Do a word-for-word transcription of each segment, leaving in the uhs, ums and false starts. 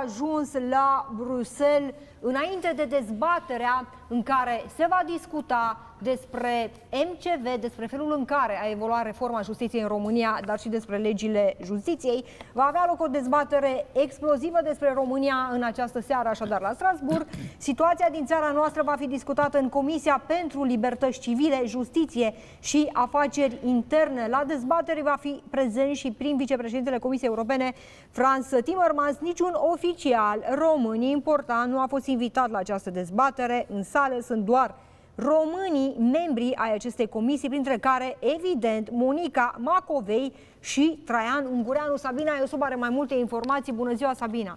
ajuns la Bruxelles înainte de dezbaterea în care se va discuta despre M C V, despre felul în care a evoluat reforma justiției în România, dar și despre legile justiției. Va avea loc o dezbatere explozivă despre România în această seară, așadar la Strasbourg. Situația din țara noastră va fi discutată în Comisia pentru Libertăți Civile, Justiție și Afaceri Interne. La dezbatere va fi prezent și prim vicepreședintele Comisiei Europene, Frans Timmermans. Niciun oficial român important nu a fost invitat la această dezbatere. În sală sunt doar românii membri ai acestei comisii, printre care, evident, Monica Macovei și Traian Ungureanu. Sabina Iosub are mai multe informații. Bună ziua, Sabina!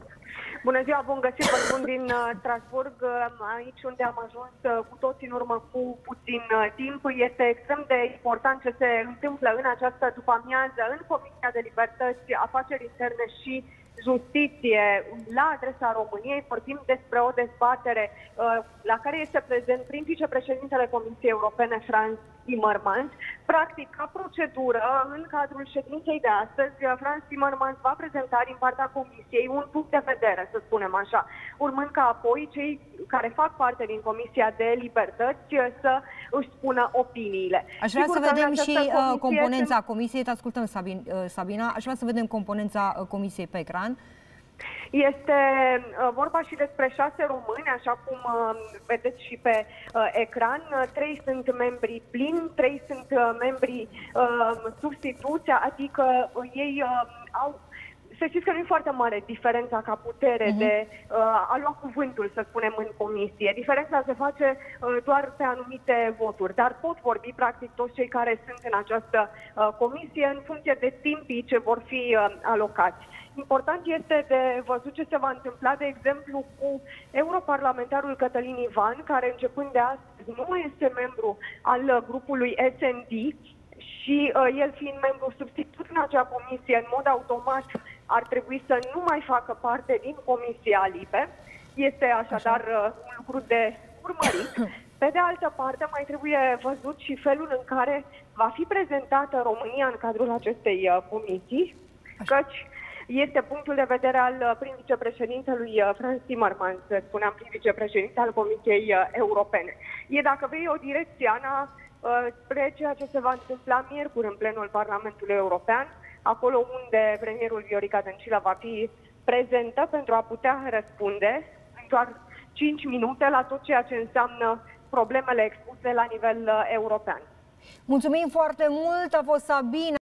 Bună ziua, bun găsit, vă spun din uh, Strasbourg, uh, aici unde am ajuns uh, cu toți în urmă cu puțin uh, timp. Este extrem de important ce se întâmplă în această după-amiază în Comisia de Libertăți, Afaceri Interne și Justiție la adresa României. Vorbim despre o dezbatere uh, la care este prezent prin vicepreședintele Comisiei Europene, Frans Timmermans. Practic, ca procedură, în cadrul ședinței de astăzi, Frans Timmermans va prezenta din partea Comisiei un punct de vedere, să spunem așa, urmând ca apoi cei care fac parte din Comisia de Libertăți să își spună opiniile. Aș vrea Sigur să vedem și comisie componența sunt... Comisiei. Te ascultăm, Sabin, Sabina. Aș vrea să vedem componența Comisiei pe ecran. Este uh, vorba și despre șase români, așa cum uh, vedeți și pe uh, ecran. Trei sunt membri plini, trei sunt uh, membri uh, substituți, adică uh, ei uh, au... Să știți că nu e foarte mare diferența ca putere uh-huh. de uh, a lua cuvântul, să spunem, în comisie. Diferența se face uh, doar pe anumite voturi, dar pot vorbi practic toți cei care sunt în această uh, comisie în funcție de timpii ce vor fi uh, alocați. Important este de văzut ce se va întâmpla, de exemplu, cu europarlamentarul Cătălin Ivan, care începând de astăzi nu mai este membru al grupului S N D și uh, el fiind membru substitut în acea comisie, în mod automat ar trebui să nu mai facă parte din Comisia LIBE. Este așadar uh, un lucru de urmărit. Pe de altă parte, mai trebuie văzut și felul în care va fi prezentată România în cadrul acestei uh, comisii, căci este punctul de vedere al prim vicepreședintelui Frans Timmermans, spuneam prim vicepreședinte al Comisiei Europene. E, dacă vrei, o direcție, Ana, spre ceea ce se va întâmpla miercuri în plenul Parlamentului European, acolo unde premierul Viorica Dăncilă va fi prezentă pentru a putea răspunde în doar cinci minute la tot ceea ce înseamnă problemele expuse la nivel european. Mulțumim foarte mult, a fost Sabina.